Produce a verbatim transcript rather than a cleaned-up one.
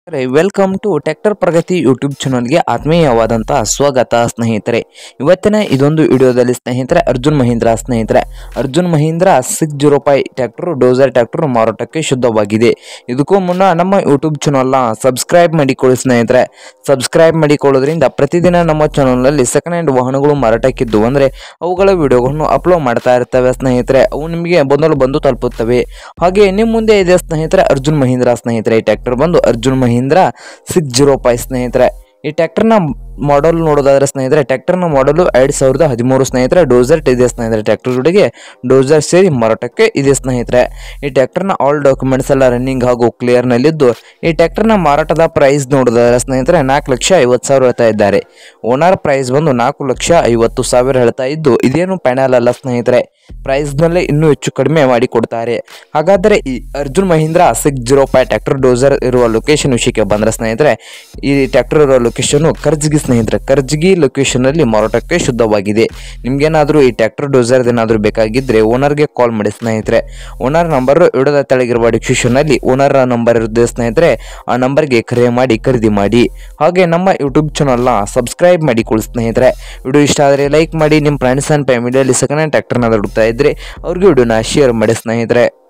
Welcome to tractor Pragati YouTube ಚಾನಲ್ಗೆ ಆತ್ಮೀಯವಾದಂತಹ ಸ್ವಾಗತ ಸ್ನೇಹಿತರೆ. ಇವತ್ತಿನ ಇದೊಂದು ವಿಡಿಯೋದಲ್ಲಿ ಸ್ನೇಹಿತರೆ ಅರ್ಜುನ್ ಮಹೀಂದ್ರ ಸ್ನೇಹಿತರೆ Arjun Mahindra six zero five tractor dozer tractor ಮಾರಾಟಕ್ಕೆ ಶುದ್ಧವಾಗಿದೆ. ಇದಕ್ಕೂ ಮುನ್ನ ನಮ್ಮ ಯೂಟ್ಯೂಬ್ ಚಾನಲ್ನ ಸಬ್ಸ್ಕ್ರೈಬ್ ಮಾಡಿಕೊಳ್ಳಿ ಸ್ನೇಹಿತರೆ. ಸಬ್ಸ್ಕ್ರೈಬ್ ಮಾಡಿಕೊಳ್ಳೋದ್ರಿಂದ ಪ್ರತಿದಿನ ನಮ್ಮ ಚಾನಲ್ನಲ್ಲಿ ಸೆಕೆಂಡ್ ಹ್ಯಾಂಡ್ ವಾಹನಗಳು ಮಾರಾಟಕ್ಕಿದ್ದು ಅಂದರೆ ಅವುಗಳ ವಿಡಿಯೋಗಳನ್ನು ಅಪ್ಲೋಡ್ ಮಾಡ್ತಾ ಇರ್ತವೆ ಸ್ನೇಹಿತರೆ. ಅವು ನಿಮಗೆ ಬಂದಲು ಬಂದು ತಲುಪುತ್ತವೆ. ಹಾಗೆ ನಿಮ್ಮ ಮುಂದೆ ಇದೆ ಸ್ನೇಹಿತರೆ ಅರ್ಜುನ್ ಮಹೀಂದ್ರ ಸ್ನೇಹಿತರೆ. ಈ ಟ್ರ್ಯಾಕ್ಟರ್ ಬಂದು Arjun Mahindra six zero five ಸ್ನೇಹಿತರೆ. ಈ ಟ್ರ್ಯಾಕ್ಟರ್ನ ಮಾಡಲ್ ನೋಡೋದಾದ್ರೆ ಸ್ನೇಹಿತರೆ ಟ್ರ್ಯಾಕ್ಟರ್ನ ಮಾಡಲು ಎರಡು ಸಾವಿರದ ಹದಿಮೂರು ಸ್ನೇಹಿತರೆ. ಡೋಸರ್ ಇದೆ ಸ್ನೇಹಿತರೆ. ಟ್ರ್ಯಾಕ್ಟರ್ ಜೊತೆಗೆ ಡೋಸರ್ ಸೇರಿ ಮಾರಾಟಕ್ಕೆ ಇದೆ ಸ್ನೇಹಿತರೆ. ಈ ಟ್ರ್ಯಾಕ್ಟರ್ನ ಆಲ್ ಡಾಕ್ಯುಮೆಂಟ್ಸ್ ಎಲ್ಲ ರನ್ನಿಂಗ್ ಹಾಗೂ ಕ್ಲಿಯರ್ನಲ್ಲಿದ್ದು ಈ ಟ್ರ್ಯಾಕ್ಟರ್ನ ಮಾರಾಟದ ಪ್ರೈಸ್ ನೋಡೋದಾದ್ರೆ ಸ್ನೇಹಿತರೆ ನಾಲ್ಕು ಲಕ್ಷ ಐವತ್ತು ಸಾವಿರ ಹೇಳ್ತಾ ಇದ್ದಾರೆ. ಓನರ್ ಪ್ರೈಸ್ ಬಂದು ನಾಲ್ಕು ಲಕ್ಷ ಐವತ್ತು ಸಾವಿರ ಹೇಳ್ತಾ ಇದ್ದು ಇದೇನು ಫೈನಲ್ ಅಲ್ಲ ಸ್ನೇಹಿತರೆ. ಪ್ರೈಸ್ನಲ್ಲೇ ಇನ್ನೂ ಹೆಚ್ಚು ಕಡಿಮೆ ಮಾಡಿ ಕೊಡ್ತಾರೆ. ಹಾಗಾದರೆ ಈ Arjun Mahindra six zero five tractor dozer ಇರುವ ಲೊಕೇಶನ್ ವಿಷಯಕ್ಕೆ ಬಂದರೆ ಸ್ನೇಹಿತರೆ ಈ ಟ್ರ್ಯಾಕ್ಟರ್ ಇರುವ ಲೊಕೇಶನ್ ಕರ್ಜಗಿ ಸ್ನೇಹಿತರೆ. ಕರ್ಜಗಿ ಲೊಕೇಶನ್ ಅಲ್ಲಿ ಮಾರಾಟಕ್ಕೆ ಶುದ್ಧವಾಗಿದೆ. ನಿಮ್ಗೇನಾದರೂ ಈ ಟ್ರ್ಯಾಕ್ಟರ್ ಡೋಸರ್ ಏನಾದರೂ ಬೇಕಾಗಿದ್ದರೆ ಓನರ್ಗೆ ಕಾಲ್ ಮಾಡಿ ಸ್ನೇಹಿತರೆ. ಓನರ್ ನಂಬರ್ ವಿಡಿಯೋದ ತೆಳಗಿರುವ ಡಿಸ್ಕ್ರಿಪ್ಷನ್ ಅಲ್ಲಿ ಓನರ್ ನಂಬರ್ ಇರುತ್ತೆ ಸ್ನೇಹಿತರೆ. ಆ ನಂಬರ್ಗೆ ಕರೆ ಮಾಡಿ ಖರೀದಿ ಮಾಡಿ. ಹಾಗೆ ನಮ್ಮ ಯೂಟ್ಯೂಬ್ ಚಾನಲ್ನ ಸಬ್ಸ್ಕ್ರೈಬ್ ಮಾಡಿಕೊಳ್ಳಿ ಸ್ನೇಹಿತರೆ. ವಿಡಿಯೋ ಇಷ್ಟ ಆದರೆ ಲೈಕ್ ಮಾಡಿ. ನಿಮ್ಮ ಫ್ರೆಂಡ್ಸ್ ಆ್ಯಂಡ್ ಫ್ಯಾಮಿಲಿಯಲ್ಲಿ ಸೆಕೆಂಡ್ ಹ್ಯಾಂಡ್ ಟ್ರ್ಯಾಕ್ಟರ್ನ ಹುಡುಕ್ತಾ ಇದ್ರೆ ಅವ್ರಿಗೆ ವಿಡಿಯೋನ ಶೇರ್ ಮಾಡಿ ಸ್ನೇಹಿತರೆ.